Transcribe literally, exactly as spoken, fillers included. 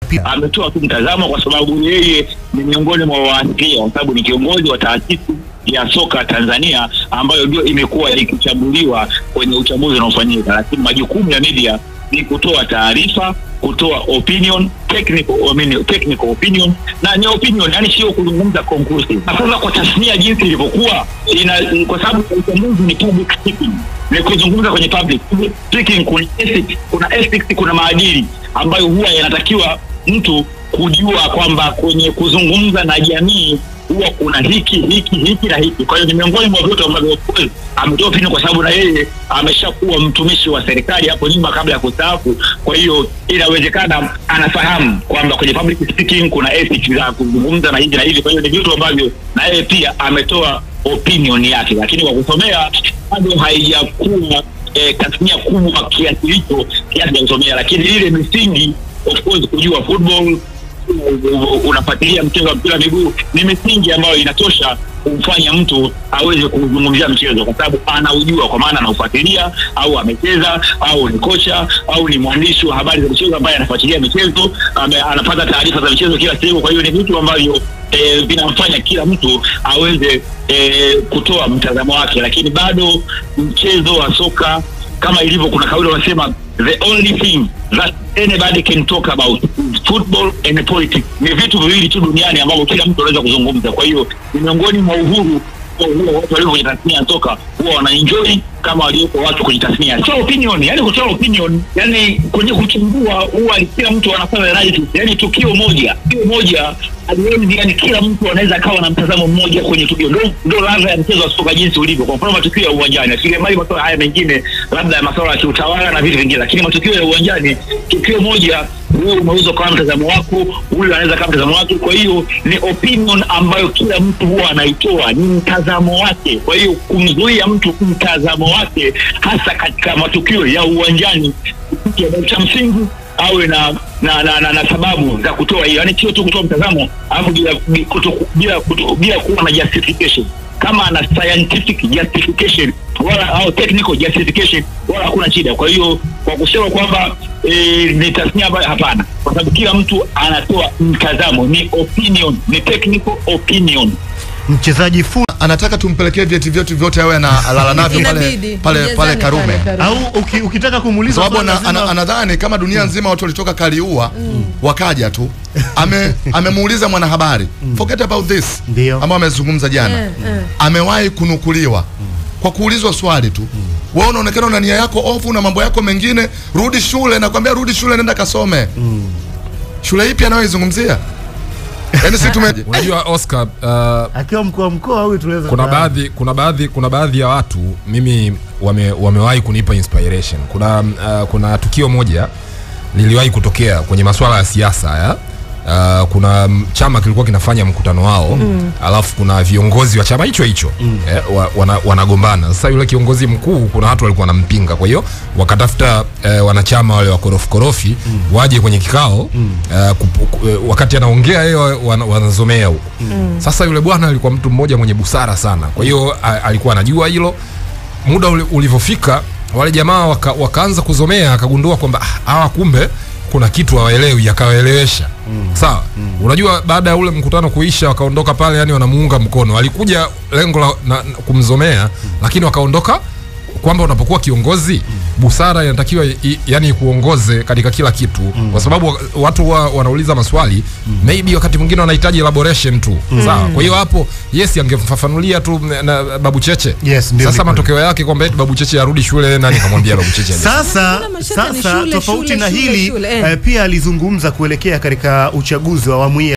ametoa tu mtazamo kwa sababu yeye ni miongoni mwa wamjia, kwa sababu ni kiongozi wa taasisi ya soka Tanzania ambayo ndio imekuwa ikichambuliwa kwenye uchambuzi unaofanyika. Lakini majukumu ya media ni kutoa taarifa, kutoa opinion, technical opinion, technical opinion na ni opinion, yani sio kuzungumza conclusive. Sasa kwa tasnia jinsi ilivyokuwa ina, kwa sababu uchambuzi ni public speaking, ni kuzungumza kwenye public speaking, kuna ethics, kuna ethics, kuna maadili ambayo huwa yanatakiwa mtu kujua kwamba kwenye kuzungumza na jamii huwa kuna hiki hiki hiki na hiki. Kwa hiyo ni miongoni mwa vitu ambavyo ametoa opinion kwa sababu na yeye ameshakuwa mtumishi wa serikali hapo nyuma kabla ya kustaafu. Kwa hiyo inawezekana anafahamu kwamba kwenye public speaking kuna ethics za kuzungumza na hivi na hivi. Kwa hiyo ni vitu ambavyo na yeye pia ametoa opinion yake, lakini kwa kusomea bado haijakuwa eh, tasnia kubwa kiasi hicho kiasi cha kusomea. Lakini ile misingi of course kujua football, unafuatilia mchezo wa mpira miguu, ni misingi ambayo inatosha kumfanya mtu aweze kuzungumzia mchezo kwa sababu anaujua, kwa maana anaufuatilia au amecheza au ni kocha au ni mwandishi wa habari za michezo ambaye anafuatilia michezo, anapata taarifa za michezo kila siku. Kwa hiyo ni vitu ambavyo e, vinamfanya kila mtu aweze e, kutoa mtazamo wake. Lakini bado mchezo wa soka kama ilivyo, kuna kauli wanasema the only thing that anybody can talk about football and politics. Ni vitu viwili tu duniani ambavyo kila mtu anaweza kuzungumza. Kwa hiyo ni miongoni mwa uhuru huo watu walio kwenye tasnia ya soka huwa wanaenjoy kama walioko watu kwenye tasnia. So opinion, yani kutoa opinion, yani kwenye kuchambua huwa kila mtu anafanya right. Yani tukio moja, tukio moja alioni, yani kila mtu anaweza kawa na mtazamo mmoja kwenye tukio. Ndio ndio ladha ya mchezo wa soka jinsi ulivyo. Kwa mfano matukio ya uwanjani, asilimia mali masuala haya mengine labda masuala ya kiutawala na vitu vingine, lakini matukio ya uwanjani, tukio moja wewe unaweza kuwa mtazamo wako, huyu anaweza kama mtazamo wake. Kwa hiyo ni opinion ambayo kila mtu huwa anaitoa, ni mtazamo wake. Kwa hiyo kumzuia mtu mtazamo wake hasa katika matukio ya uwanjani, cha msingi awe na na, na na na sababu za kutoa hiyo, yani sio tu kutoa mtazamo alafu bila bila bila kuwa na justification. Kama ana scientific justification wala au technical justification wala hakuna shida. Kwa hiyo kwa kusema kwamba e, ni tasnia ambayo hapana, kwa sababu kila mtu anatoa mtazamo, ni opinion, ni technical opinion. Mchezaji fu anataka tumpelekee vyeti vyote vyote awe analala navyo pale pale pale Karume, au uki, ukitaka kumuuliza sababu anadhani kama dunia nzima watu walitoka Kaliua mm. wakaja tu ame amemuuliza mwanahabari mm. forget about this ambao amezungumza jana yeah, yeah. amewahi kunukuliwa mm. kwa kuulizwa swali tu mm. wewe unaonekana una nia yako ofu na mambo yako mengine, rudi shule, na kwambia rudi shule, nenda kasome mm. shule ipi anayoizungumzia? Yaani si tume unajua Oscar uh, akiwa mkuu mkoa huyu tunaweza kuna baadhi kuna baadhi kuna baadhi ya watu mimi wame wamewahi kunipa inspiration. Kuna uh, kuna tukio moja liliwahi kutokea kwenye masuala ya siasa ya Uh, kuna chama kilikuwa kinafanya mkutano wao mm. alafu kuna viongozi wa chama hicho hicho mm. eh, wana, wanagombana. Sasa yule kiongozi mkuu kuna watu walikuwa wanampinga, kwa hiyo wakatafuta eh, wanachama wale wa korofi korofi mm. waje kwenye kikao mm. eh, kupu, eh, wakati anaongea yeye wan, wanazomea huko mm. Sasa yule bwana alikuwa mtu mmoja mwenye busara sana, kwa hiyo alikuwa anajua hilo. Muda ulivyofika wale jamaa waka, wakaanza kuzomea, akagundua kwamba hawa ah, kumbe kuna kitu hawaelewi, yakawaelewesha mm. sawa mm. Unajua baada ya ule mkutano kuisha wakaondoka pale, yani wanamuunga mkono. Alikuja lengo la na, kumzomea mm. lakini wakaondoka kwamba unapokuwa kiongozi mm. busara inatakiwa yani kuongoze katika kila kitu mm. kwa sababu watu wa, wanauliza maswali mm. maybe wakati mwingine wanahitaji elaboration tu mm. sawa. Kwa hiyo hapo yes angemfafanulia tu na Babu Cheche yes, sasa matokeo yake kwamba eti Babu Cheche arudi shule, nani kamwambia Babu Cheche? Sasa sasa tofauti na hili shule, shule, eh. pia alizungumza kuelekea katika uchaguzi wa awamu